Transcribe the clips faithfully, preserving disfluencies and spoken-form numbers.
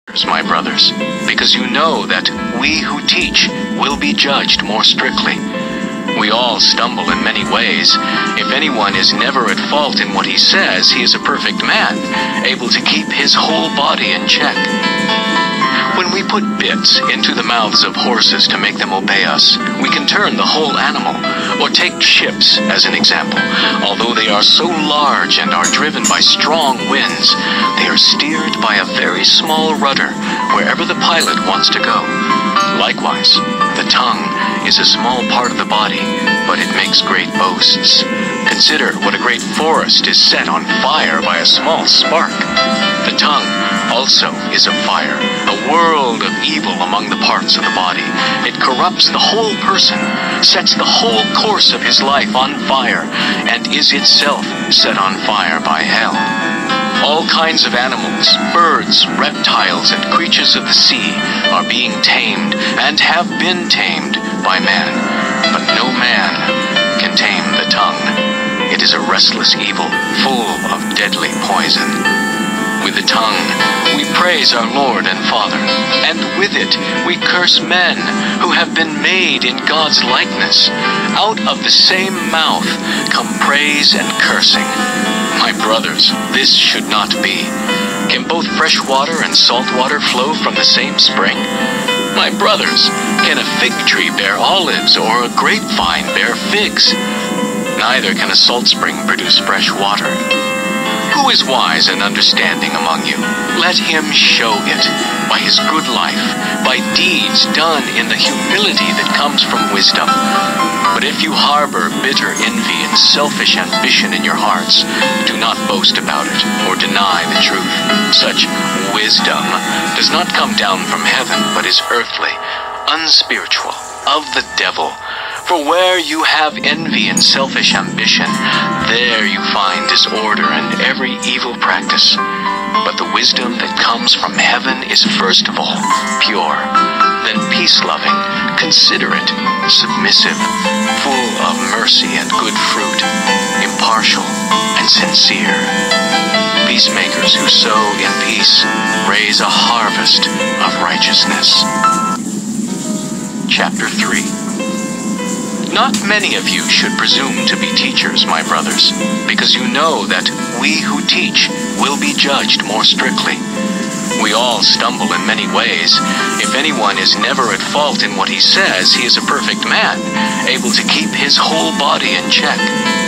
My brothers, because you know that we who teach will be judged more strictly. We all stumble in many ways. If anyone is never at fault in what he says, he is a perfect man, able to keep his whole body in check. When we put bits into the mouths of horses to make them obey us, we can turn the whole animal. Or take ships as an example. Although they are so large and are driven by strong winds, they are steered by a very small rudder wherever the pilot wants to go. Likewise, the tongue is a small part of the body, but it makes great boasts. Consider what a great forest is set on fire by a small spark. The tongue also is a fire, a world of evil among the parts of the body. It corrupts the whole person, sets the whole course of his life on fire, and is itself set on fire by hell. All kinds of animals, birds, reptiles, and creatures of the sea are being tamed and have been tamed by man. But no man can tame the tongue. It is a restless evil, full of deadly poison. With the tongue, we praise our Lord and Father, and with it we curse men who have been made in God's likeness. Out of the same mouth come praise and cursing. My brothers, this should not be. Can both fresh water and salt water flow from the same spring? My brothers, can a fig tree bear olives or a grapevine bear figs? Neither can a salt spring produce fresh water. Who is wise and understanding among you? Let him show it by his good life, by deeds done in the humility that comes from wisdom. But if you harbor bitter envy and selfish ambition in your hearts, do not boast about it or deny the truth. Such wisdom does not come down from heaven, but is earthly, unspiritual, of the devil. For where you have envy and selfish ambition, there you find disorder and every evil practice. But the wisdom that comes from heaven is first of all pure, then peace-loving, considerate, submissive, full of mercy and good fruit, impartial and sincere. Peacemakers who sow in peace raise a harvest of righteousness. Chapter three. Not many of you should presume to be teachers, my brothers, because you know that we who teach will be judged more strictly. We all stumble in many ways. If anyone is never at fault in what he says, he is a perfect man, able to keep his whole body in check.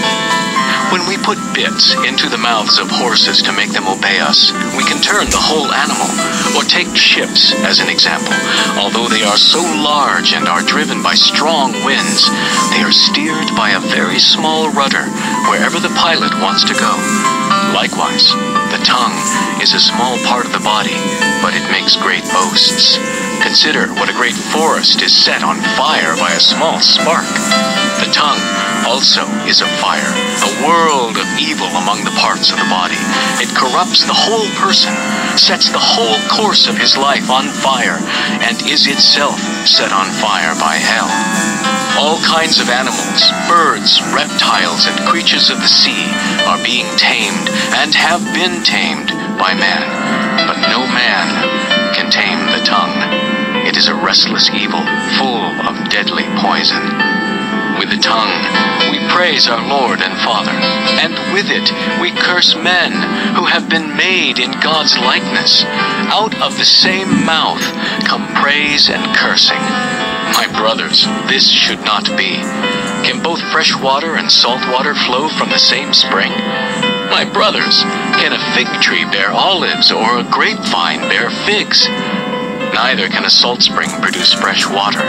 When we put bits into the mouths of horses to make them obey us, we can turn the whole animal. Or take ships as an example. Although they are so large and are driven by strong winds, they are steered by a very small rudder wherever the pilot wants to go. Likewise, the tongue is a small part of the body, but it makes great boasts. Consider what a great forest is set on fire by a small spark. The tongue also is a fire, a world of evil among the parts of the body. It corrupts the whole person, sets the whole course of his life on fire, and is itself set on fire by hell. All kinds of animals, birds, reptiles, and creatures of the sea are being tamed and have been tamed by man. But no man can tame the tongue. It is a restless evil, full of deadly poison. With the tongue, we praise our Lord and Father, and with it we curse men who have been made in God's likeness. Out of the same mouth come praise and cursing. My brothers, this should not be. Can both fresh water and salt water flow from the same spring? My brothers, can a fig tree bear olives or a grapevine bear figs? Neither can a salt spring produce fresh water.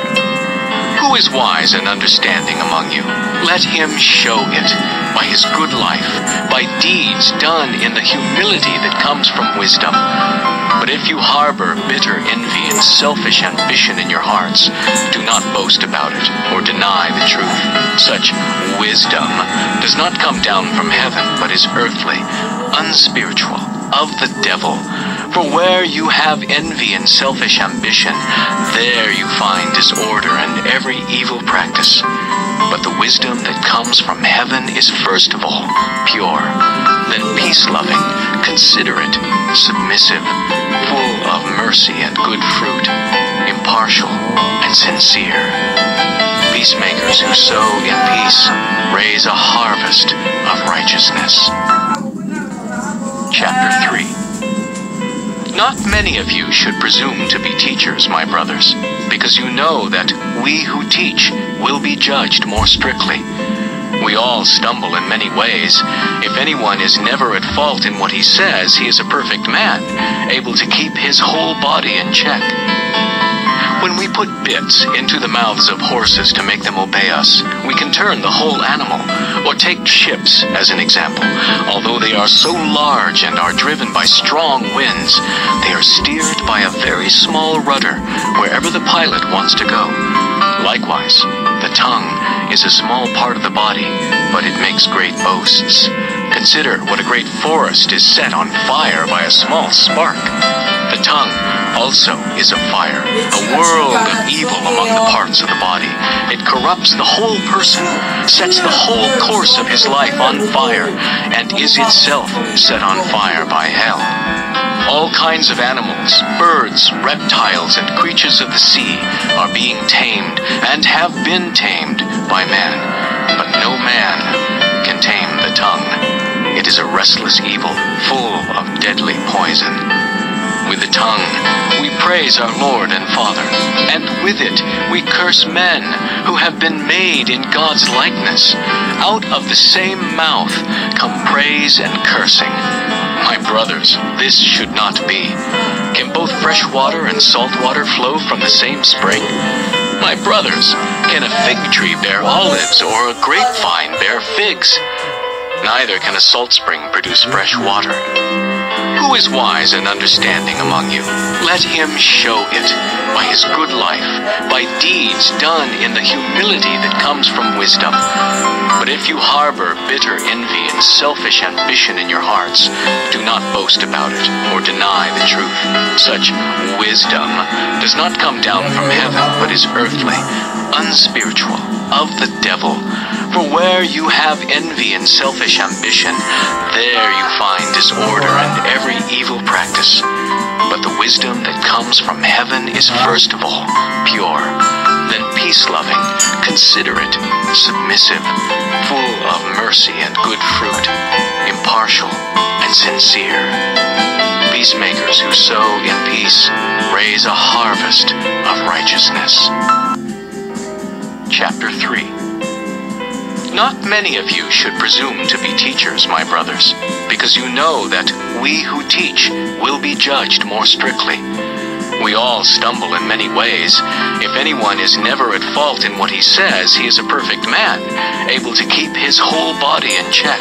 Who is wise and understanding among you? Let him show it by his good life, by deeds done in the humility that comes from wisdom. But if you harbor bitter envy and selfish ambition in your hearts, do not boast about it or deny the truth. Such wisdom does not come down from heaven, but is earthly, unspiritual, of the devil. For where you have envy and selfish ambition, there you find disorder and every evil practice. But the wisdom that comes from heaven is first of all pure, then peace-loving, considerate, submissive, full of mercy and good fruit, impartial and sincere. Peacemakers who sow in peace raise a harvest of righteousness. Chapter three. Not many of you should presume to be teachers, my brothers, because you know that we who teach will be judged more strictly. We all stumble in many ways. If anyone is never at fault in what he says, he is a perfect man, able to keep his whole body in check. When we put bits into the mouths of horses to make them obey us, we can turn the whole animal. Or take ships as an example. Although they are so large and are driven by strong winds, they are steered by a very small rudder wherever the pilot wants to go. Likewise, the tongue is a small part of the body, but it makes great boasts. Consider what a great forest is set on fire by a small spark. The tongue also is a fire, a world of evil among the parts of the body. It corrupts the whole person, sets the whole course of his life on fire, and is itself set on fire by hell. All kinds of animals, birds, reptiles, and creatures of the sea are being tamed and have been tamed by man. But no man can tame the tongue. It is a restless evil, full of deadly poison. With the tongue, we praise our Lord and Father, and with it we curse men who have been made in God's likeness. Out of the same mouth come praise and cursing. My brothers, this should not be. Can both fresh water and salt water flow from the same spring? My brothers, can a fig tree bear olives or a grapevine bear figs? Neither can a salt spring produce fresh water. Who is wise and understanding among you? Let him show it by his good life, by deeds done in the humility that comes from wisdom. But if you harbor bitter envy and selfish ambition in your hearts, do not boast about it or deny the truth. Such wisdom does not come down from heaven, but is earthly, unspiritual, of the devil. For where you have envy and selfish ambition, there you find disorder and every evil practice. But the wisdom that comes from heaven is first of all pure, then peace-loving, considerate, submissive, full of mercy and good fruit, impartial and sincere. Peacemakers who sow in peace raise a harvest of righteousness. Chapter three. Not many of you should presume to be teachers, my brothers, because you know that we who teach will be judged more strictly. We all stumble in many ways. If anyone is never at fault in what he says, he is a perfect man, able to keep his whole body in check.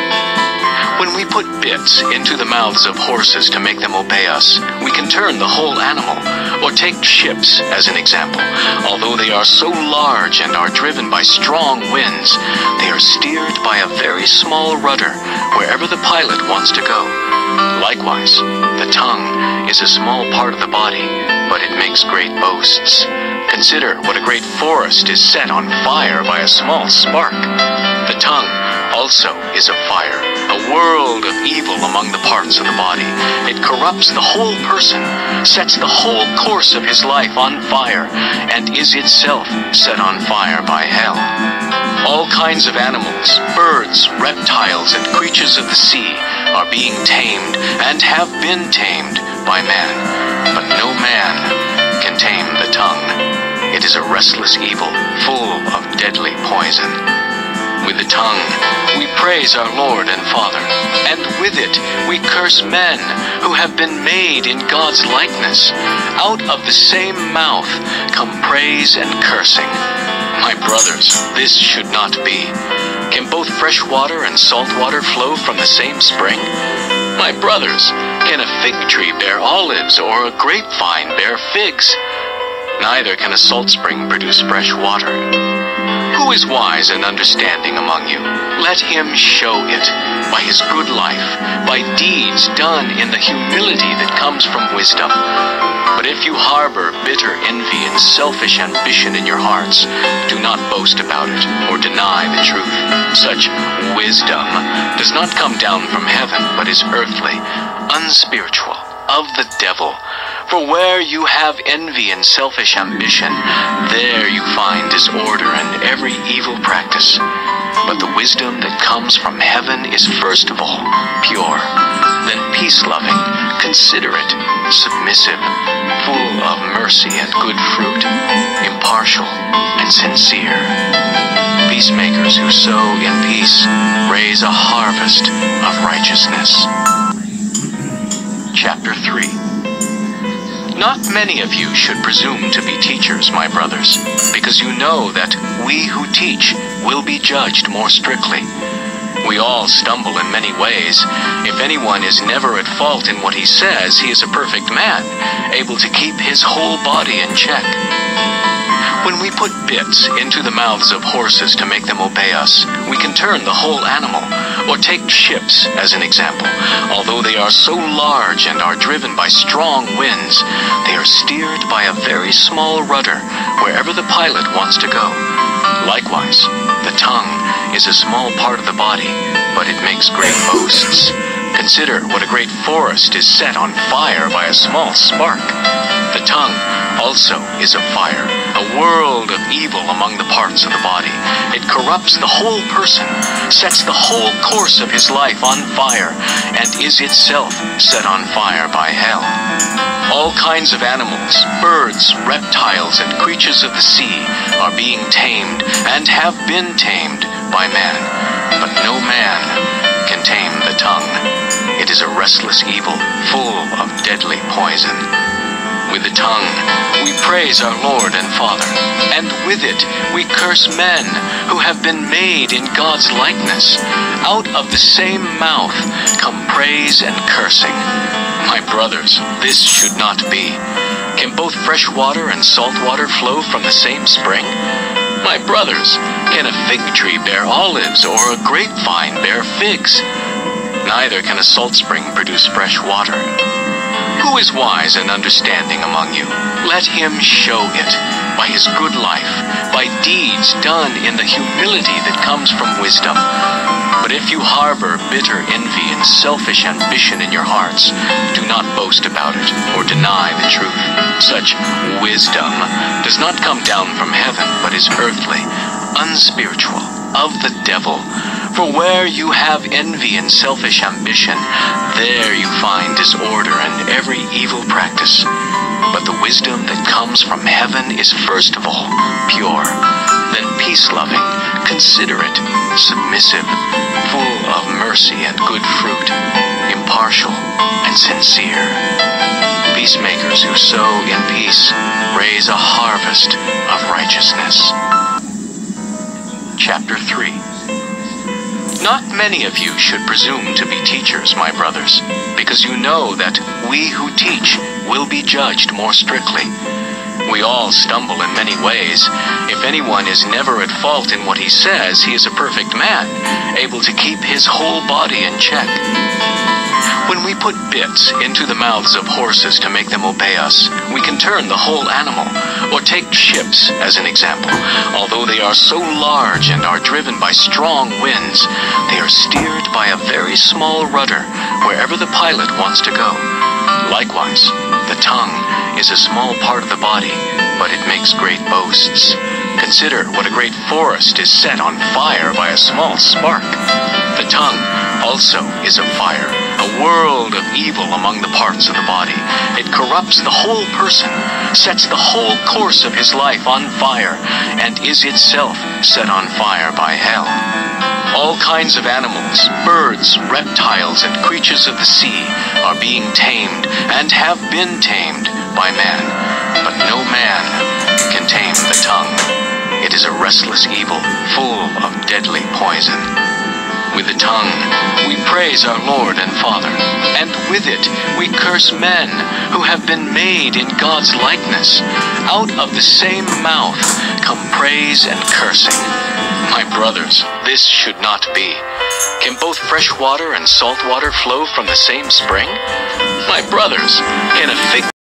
When we put bits into the mouths of horses to make them obey us, we can turn the whole animal. Or take ships as an example. Although they are so large and are driven by strong winds, they are steered by a very small rudder wherever the pilot wants to go. Likewise, the tongue is a small part of the body, but it makes great boasts. Consider what a great forest is set on fire by a small spark. The tongue also is a fire, a world of evil among the parts of the body. It corrupts the whole person, sets the whole course of his life on fire, and is itself set on fire by hell. All kinds of animals, birds, reptiles, and creatures of the sea are being tamed and have been tamed by man. But no man can tame the tongue. It is a restless evil, full of deadly poison. With the tongue, we praise our Lord and Father, and with it we curse men who have been made in God's likeness. Out of the same mouth come praise and cursing. My brothers, this should not be. Can both fresh water and salt water flow from the same spring? My brothers, can a fig tree bear olives or a grapevine bear figs? Neither can a salt spring produce fresh water. Who is wise and understanding among you? Let him show it by his good life, by deeds done in the humility that comes from wisdom. But if you harbor bitter envy and selfish ambition in your hearts, do not boast about it or deny the truth. Such wisdom does not come down from heaven, but is earthly, unspiritual, of the devil. For where you have envy and selfish ambition, there you find disorder and every evil practice. But the wisdom that comes from heaven is first of all pure, then peace-loving, considerate, submissive, full of mercy and good fruit, impartial and sincere. Peacemakers who sow in peace raise a harvest of righteousness. Chapter three. Not many of you should presume to be teachers, my brothers, because you know that we who teach will be judged more strictly. We all stumble in many ways. If anyone is never at fault in what he says, he is a perfect man, able to keep his whole body in check. When we put bits into the mouths of horses to make them obey us, we can turn the whole animal. Or take ships as an example. Although they are so large and are driven by strong winds, they are steered by a very small rudder wherever the pilot wants to go. Likewise, the tongue is a small part of the body, but it makes great boasts. Consider what a great forest is set on fire by a small spark. The tongue also is a fire, a world of evil among the parts of the body. It corrupts the whole person, sets the whole course of his life on fire, and is itself set on fire by hell. All kinds of animals, birds, reptiles, and creatures of the sea are being tamed and have been tamed by man, but no man can tame the tongue. It is a restless evil, full of deadly poison. With the tongue, we praise our Lord and Father, and with it we curse men who have been made in God's likeness. Out of the same mouth come praise and cursing. My brothers, this should not be. Can both fresh water and salt water flow from the same spring? My brothers, can a fig tree bear olives or a grapevine bear figs? Neither can a salt spring produce fresh water. Who is wise and understanding among you? Let him show it by his good life, by deeds done in the humility that comes from wisdom. But if you harbor bitter envy and selfish ambition in your hearts, do not boast about it or deny the truth. Such wisdom does not come down from heaven, but is earthly, unspiritual, of the devil. For where you have envy and selfish ambition, there you find disorder and every evil practice. But the wisdom that comes from heaven is first of all pure, then peace-loving, considerate, submissive, full of mercy and good fruit, impartial and sincere. Peacemakers who sow in peace raise a harvest of righteousness. Chapter three. Not many of you should presume to be teachers, my brothers, because you know that we who teach will be judged more strictly. We all stumble in many ways. If anyone is never at fault in what he says, he is a perfect man, able to keep his whole body in check. When we put bits into the mouths of horses to make them obey us, we can turn the whole animal. Or take ships as an example. Although they are so large and are driven by strong winds, they are steered by a very small rudder wherever the pilot wants to go. Likewise, the tongue is a small part of the body, but it makes great boasts. Consider what a great forest is set on fire by a small spark. The tongue also is a fire, a world of evil among the parts of the body. It corrupts the whole person, sets the whole course of his life on fire, and is itself set on fire by hell. All kinds of animals, birds, reptiles, and creatures of the sea are being tamed and have been tamed by man, but no man can tame the tongue. It is a restless evil, full of deadly poison. With the tongue, we praise our Lord and Father, and with it we curse men who have been made in God's likeness. Out of the same mouth come praise and cursing. My brothers, this should not be. Can both fresh water and salt water flow from the same spring? My brothers, can a fig